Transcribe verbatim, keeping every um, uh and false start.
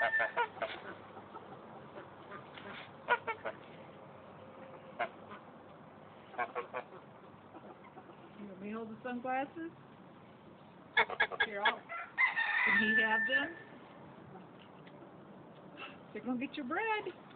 You want me to hold the sunglasses? Here, I'll... Can he have them? So you're going to get your bread.